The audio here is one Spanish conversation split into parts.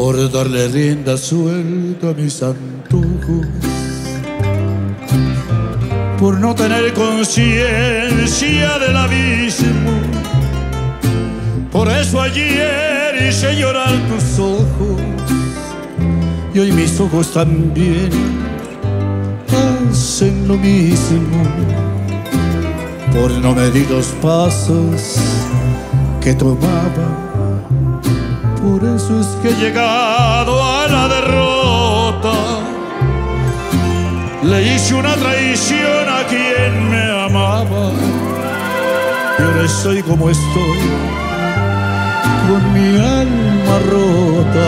por darle rienda suelta a mis antojos, por no tener conciencia del abismo. Por eso ayer hice llorar tus ojos y hoy mis ojos también hacen lo mismo. Por no medir los pasos que tomaba, por eso es que he llegado a la derrota. Le hice una traición a quien me amaba y ahora estoy como estoy, con mi alma rota.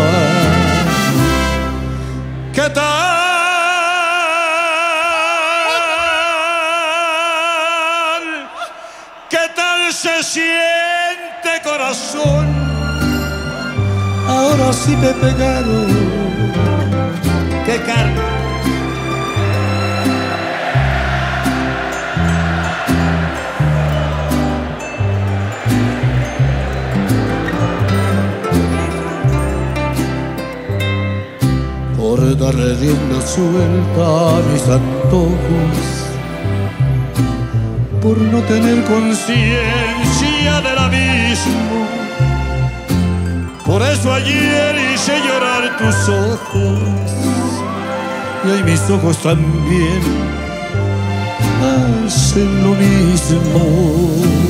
¿Qué tal? ¿Qué tal se siente, corazón? Ahora sí me pegaron. ¡Qué carga! Por darle rienda suelta a mis antojos, por no tener conciencia del abismo. Por eso ayer hice llorar tus ojos y hoy mis ojos también hacen lo mismo.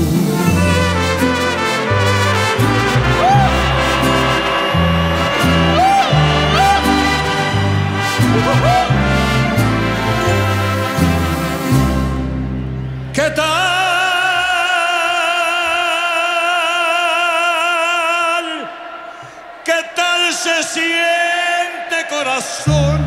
¿Qué tal? ¿Qué tal se siente, corazón?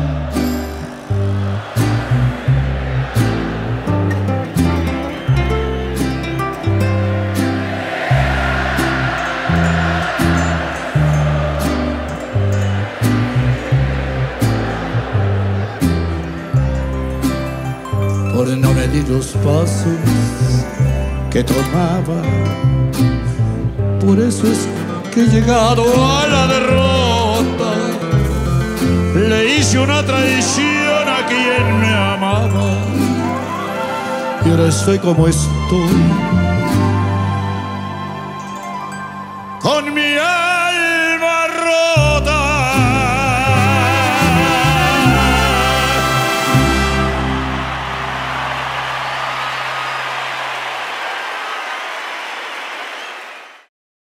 Por no medir los pasos que tomaba, por eso es que he llegado a la derrota. Le hice una traición a quien me amaba y ahora estoy como estoy, con mi alma